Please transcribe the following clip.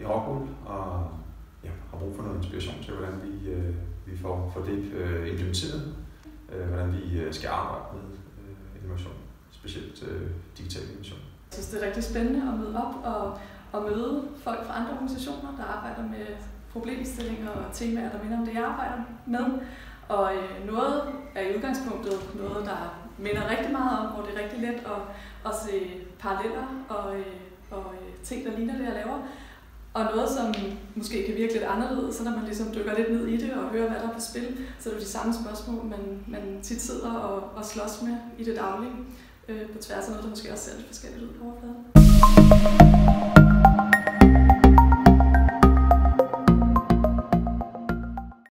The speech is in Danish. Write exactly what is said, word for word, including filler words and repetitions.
i Rockwool og ja, har brug for noget inspiration til, hvordan vi, øh, vi får, får det øh, implementeret, øh, hvordan vi øh, skal arbejde med øh, innovation, specielt øh, digital innovation. Jeg synes, det er rigtig spændende at møde op og, og møde folk fra andre organisationer, der arbejder med problemstillinger og temaer, der minder om det, jeg arbejder med. Og øh, noget er i udgangspunktet noget, der minder rigtig meget om, hvor det er rigtig let at, at se paralleller og, øh, og øh, ting, der ligner det, jeg laver. Og noget, som måske kan virke lidt anderledes, så når man ligesom dykker lidt ned i det og hører, hvad der er på spil, så er det de samme spørgsmål, man, man tit sidder og, og slås med i det daglige, øh, på tværs af noget, der måske også ser lidt forskelligt ud på overfladen.